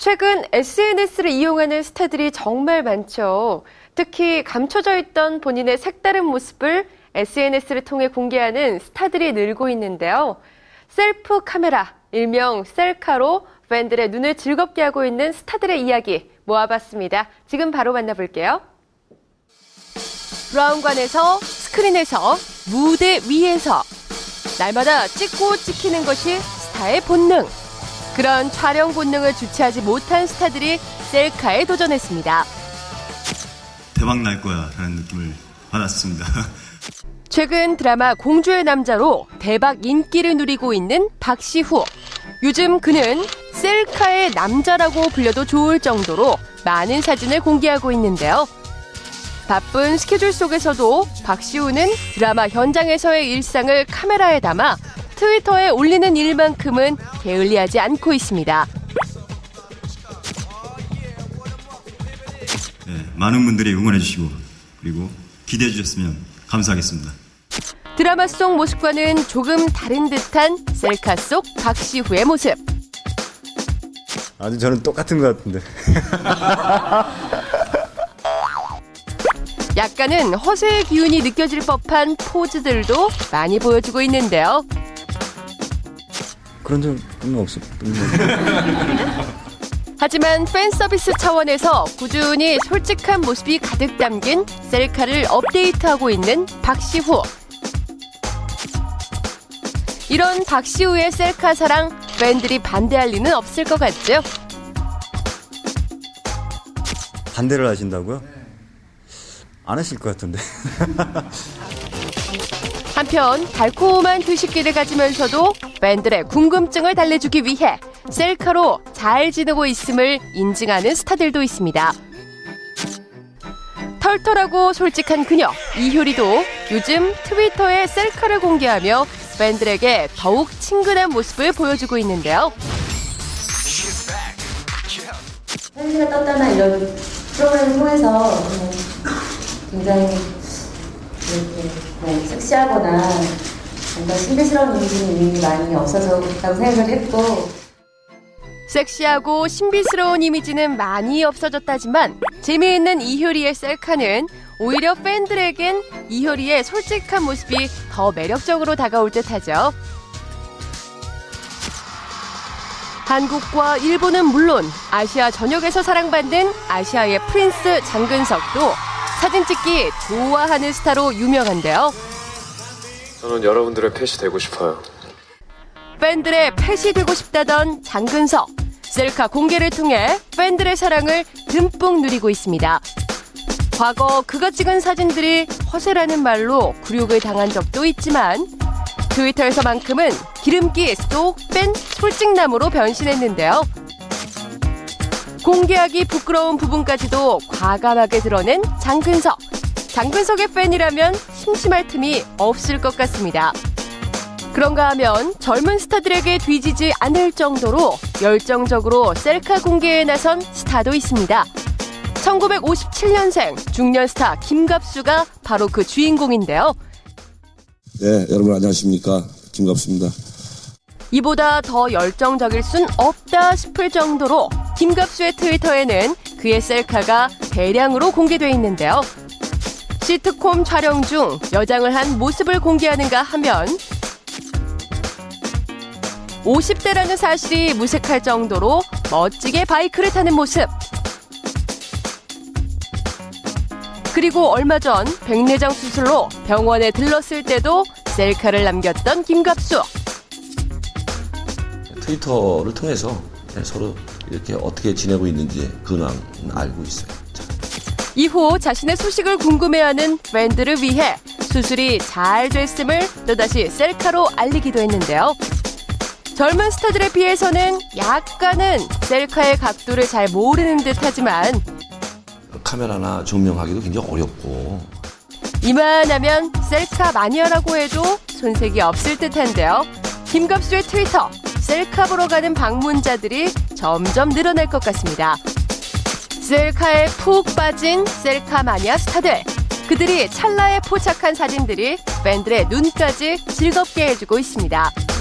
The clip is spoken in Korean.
최근 SNS를 이용하는 스타들이 정말 많죠. 특히 감춰져 있던 본인의 색다른 모습을 SNS를 통해 공개하는 스타들이 늘고 있는데요. 셀프 카메라, 일명 셀카로 팬들의 눈을 즐겁게 하고 있는 스타들의 이야기 모아봤습니다. 지금 바로 만나볼게요. 브라운관에서, 스크린에서, 무대 위에서 날마다 찍고 찍히는 것이 스타의 본능. 그런 촬영 본능을 주체하지 못한 스타들이 셀카에 도전했습니다. 대박 날 거야 라는 느낌을 받았습니다. 최근 드라마 공주의 남자로 대박 인기를 누리고 있는 박시후. 요즘 그는 셀카의 남자라고 불려도 좋을 정도로 많은 사진을 공개하고 있는데요. 바쁜 스케줄 속에서도 박시후는 드라마 현장에서의 일상을 카메라에 담아 트위터에 올리는 일만큼은 게을리하지 않고 있습니다. 네, 많은 분들이 응원해 주시고 그리고 기대해 주셨으면 감사하겠습니다. 드라마 속 모습과는 조금 다른 듯한 셀카 속 박시후의 모습. 아주 저는 똑같은 것 같은데. 약간은 허세의 기운이 느껴질 법한 포즈들도 많이 보여주고 있는데요. 그런 적은 없어요. 하지만 팬 서비스 차원에서 꾸준히 솔직한 모습이 가득 담긴 셀카를 업데이트하고 있는 박시후. 이런 박시후의 셀카 사랑, 팬들이 반대할 리는 없을 것 같죠? 반대를 하신다고요? 안 하실 것 같은데. 한편 달콤한 드시기를 가지면서도 팬들의 궁금증을 달래주기 위해 셀카로 잘 지내고 있음을 인증하는 스타들도 있습니다. 털털하고 솔직한 그녀 이효리도 요즘 트위터에 셀카를 공개하며 팬들에게 더욱 친근한 모습을 보여주고 있는데요. 현실에 떴다나 이런 프로그램을 통해서 굉장히 이렇게 섹시하거나 뭔가 신비스러운 이미지는 이미 많이 없어졌다고 생각을 했고, 섹시하고 신비스러운 이미지는 많이 없어졌다지만 재미있는 이효리의 셀카는 오히려 팬들에겐 이효리의 솔직한 모습이 더 매력적으로 다가올 듯하죠. 한국과 일본은 물론 아시아 전역에서 사랑받는 아시아의 프린스 장근석도 사진 찍기 좋아하는 스타로 유명한데요. 저는 여러분들의 펫이 되고 싶어요. 팬들의 펫이 되고 싶다던 장근석. 셀카 공개를 통해 팬들의 사랑을 듬뿍 누리고 있습니다. 과거 그가 찍은 사진들이 허세라는 말로 굴욕을 당한 적도 있지만 트위터에서만큼은 기름기 쏙 뺀 솔직남으로 변신했는데요. 공개하기 부끄러운 부분까지도 과감하게 드러낸 장근석. 장근석의 팬이라면 심심할 틈이 없을 것 같습니다. 그런가 하면 젊은 스타들에게 뒤지지 않을 정도로 열정적으로 셀카 공개에 나선 스타도 있습니다. 1957년생 중년 스타 김갑수가 바로 그 주인공인데요. 네, 여러분 안녕하십니까. 김갑수입니다. 이보다 더 열정적일 순 없다 싶을 정도로 김갑수의 트위터에는 그의 셀카가 대량으로 공개돼 있는데요. 시트콤 촬영 중 여장을 한 모습을 공개하는가 하면 50대라는 사실이 무색할 정도로 멋지게 바이크를 타는 모습. 그리고 얼마 전 백내장 수술로 병원에 들렀을 때도 셀카를 남겼던 김갑수. 트위터를 통해서 서로 이렇게 어떻게 지내고 있는지 근황 알고 있어요. 이후 자신의 소식을 궁금해하는 팬들을 위해 수술이 잘 됐음을 또다시 셀카로 알리기도 했는데요. 젊은 스타들에 비해서는 약간은 셀카의 각도를 잘 모르는 듯하지만 카메라나 조명하기도 굉장히 어렵고 이만하면 셀카 마니아라고 해도 손색이 없을 듯한데요. 김갑수의 트위터, 셀카 보러 가는 방문자들이 점점 늘어날 것 같습니다. 셀카에 푹 빠진 셀카 마니아 스타들. 그들이 찰나에 포착한 사진들이 팬들의 눈까지 즐겁게 해주고 있습니다.